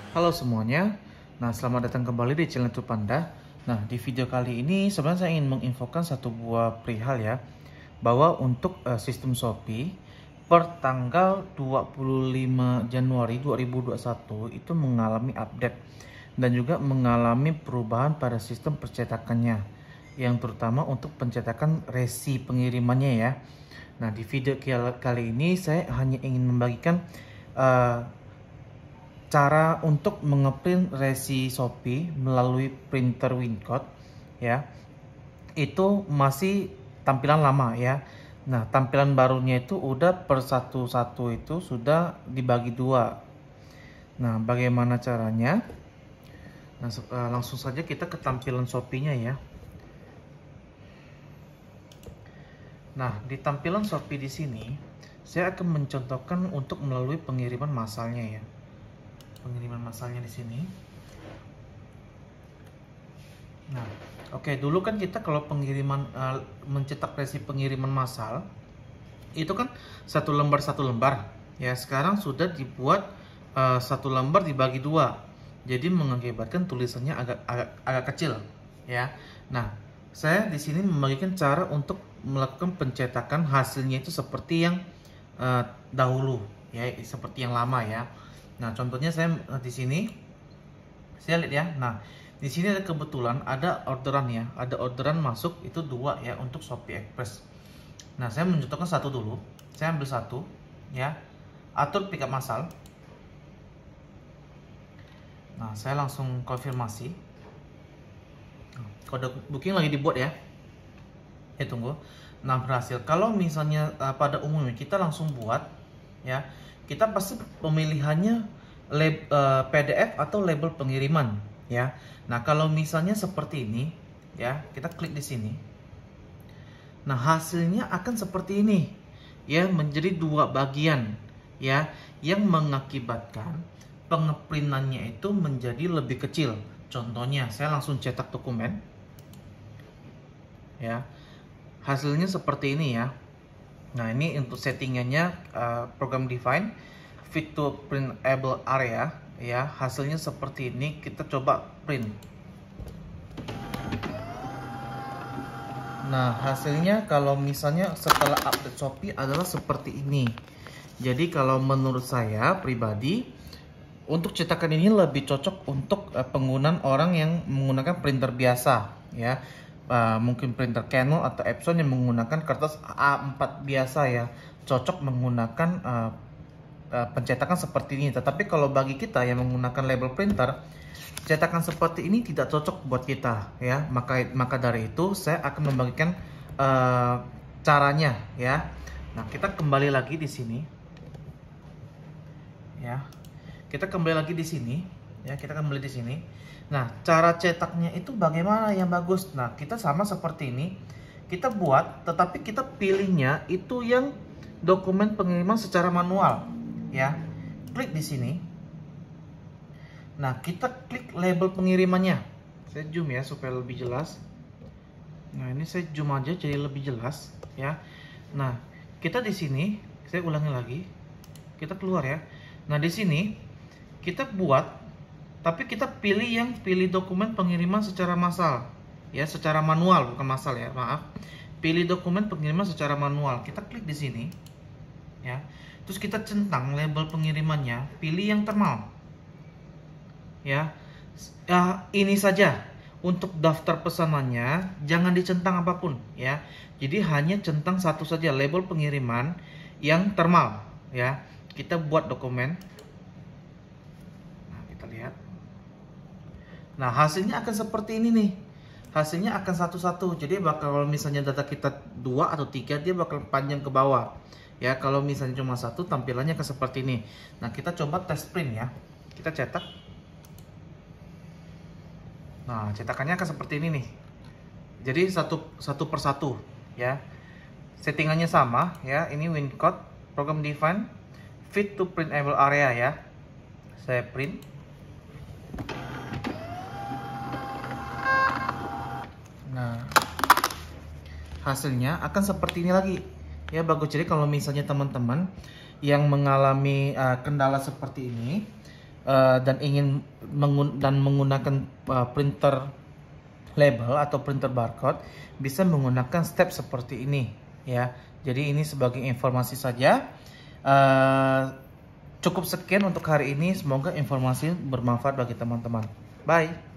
Halo semuanya. Nah, selamat datang kembali di channel Panda. Nah, di video kali ini sebenarnya saya ingin menginfokan satu buah perihal ya, bahwa untuk sistem Shopee per tanggal 25 Januari 2021 itu mengalami update dan juga mengalami perubahan pada sistem percetakannya, yang terutama untuk pencetakan resi pengirimannya ya. Nah, di video kali ini saya hanya ingin membagikan cara untuk mengeprint resi Shopee melalui printer Wincode ya. Itu masih tampilan lama ya. Nah, tampilan barunya itu udah per satu itu sudah dibagi dua. Nah, bagaimana caranya? Nah, langsung saja kita ke tampilan Shopee-nya ya. Nah, di tampilan Shopee di sini saya akan mencontohkan untuk melalui pengiriman massalnya ya. Pengiriman massalnya di sini. Nah, oke, dulu kan kita kalau pengiriman mencetak resi pengiriman massal itu kan satu lembar ya. Sekarang sudah dibuat satu lembar dibagi dua, jadi mengakibatkan tulisannya agak kecil ya. Nah, saya di sini membagikan cara untuk melakukan pencetakan hasilnya itu seperti yang dahulu ya, seperti yang lama ya. Nah, contohnya saya di sini saya lihat ya. Nah, di sini ada kebetulan ada orderan ya, ada orderan masuk itu dua ya untuk Shopee Express. Nah, saya mencontohkan satu dulu. Saya ambil satu ya, atur pickup massal. Nah, saya langsung konfirmasi. Kode booking lagi dibuat ya. Tunggu. Nah, berhasil. Kalau misalnya pada umumnya kita langsung buat ya, kita pasti pemilihannya PDF atau label pengiriman ya. Nah, kalau misalnya seperti ini ya, kita klik di sini. Nah, hasilnya akan seperti ini ya, menjadi dua bagian ya, yang mengakibatkan pengeprintannya itu menjadi lebih kecil. Contohnya saya langsung cetak dokumen ya, hasilnya seperti ini ya. Nah, ini untuk settingannya program define fit to printable area ya. Hasilnya seperti ini, kita coba print. Nah, hasilnya kalau misalnya setelah update Shopee adalah seperti ini. Jadi kalau menurut saya pribadi, untuk cetakan ini lebih cocok untuk penggunaan orang yang menggunakan printer biasa ya. Mungkin printer Canon atau Epson yang menggunakan kertas A4 biasa ya, cocok menggunakan pencetakan seperti ini. Tetapi kalau bagi kita yang menggunakan label printer, cetakan seperti ini tidak cocok buat kita ya. Maka dari itu saya akan membagikan caranya ya. Nah, kita kembali lagi di sini ya. Kita kembali lagi di sini ya, kita kembali di sini. Nah, cara cetaknya itu bagaimana yang bagus? Nah, kita sama seperti ini. Kita buat, tetapi kita pilihnya itu yang dokumen pengiriman secara manual ya. Klik di sini. Nah, kita klik label pengirimannya. Saya zoom ya supaya lebih jelas. Nah, ini saya zoom aja jadi lebih jelas ya. Nah, kita di sini, saya ulangi lagi. Kita keluar ya. Nah, di sini kita buat, tapi kita pilih dokumen pengiriman secara massal ya, secara manual, bukan massal ya, maaf. Pilih dokumen pengiriman secara manual. Kita klik di sini ya. Terus kita centang label pengirimannya, pilih yang thermal ya. Ini saja untuk daftar pesanannya, jangan dicentang apapun ya. Jadi hanya centang satu saja, label pengiriman yang thermal ya. Kita buat dokumen. Nah, kita lihat. Nah, hasilnya akan seperti ini nih. Hasilnya akan satu-satu. Jadi bakal, kalau misalnya data kita 2 atau 3, dia bakal panjang ke bawah. Ya, kalau misalnya cuma satu, tampilannya akan seperti ini. Nah, kita coba tes print ya. Kita cetak. Nah, cetakannya akan seperti ini nih. Jadi satu per satu ya. Settingannya sama ya. Ini Wincode, program define, fit to printable area ya. Saya print. Nah, hasilnya akan seperti ini lagi ya, bagus. Jadi kalau misalnya teman-teman yang mengalami kendala seperti ini, dan ingin menggunakan printer label atau printer barcode, bisa menggunakan step seperti ini ya. Jadi ini sebagai informasi saja. Cukup sekian untuk hari ini, semoga informasi bermanfaat bagi teman-teman. Bye.